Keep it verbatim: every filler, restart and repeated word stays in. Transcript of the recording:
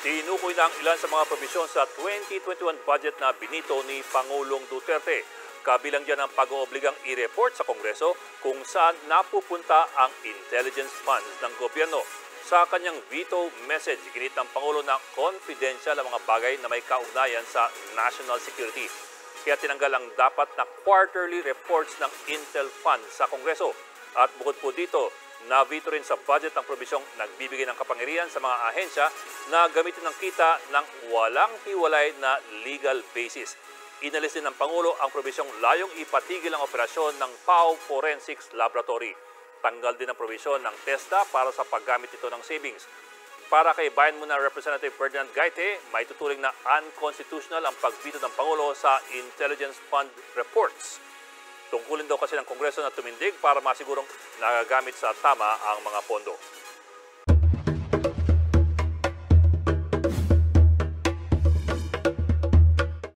Tinukoy na ang ilan sa mga probisyon sa twenty twenty-one budget na binito ni Pangulong Duterte. Kabilang dyan ang pag-oobligang i-report sa Kongreso kung saan napupunta ang intelligence funds ng gobyerno. Sa kanyang veto message, ginit ng Pangulo na confidential ang mga bagay na may kaugnayan sa national security. Kaya tinanggal ang dapat na quarterly reports ng Intel Fund sa Kongreso. At bukod po dito, na-veto rin sa budget ang probisyong nagbibigay ng kapangyarihan sa mga ahensya na gamitin ng kita ng walang hiwalay na legal basis. Inalis din ng Pangulo ang probisyong layong ipatigil ang operasyon ng P A O Forensics Laboratory. Tanggal din ang probisyon ng TESDA para sa paggamit ito ng savings. Para kay Bayan Muna Representative Ferdinand Gaite, may tuturing na unconstitutional ang pagbito ng Pangulo sa Intelligence Fund reports. Tungkulin daw kasi ng Kongreso na tumindig para masigurong nagagamit sa tama ang mga pondo.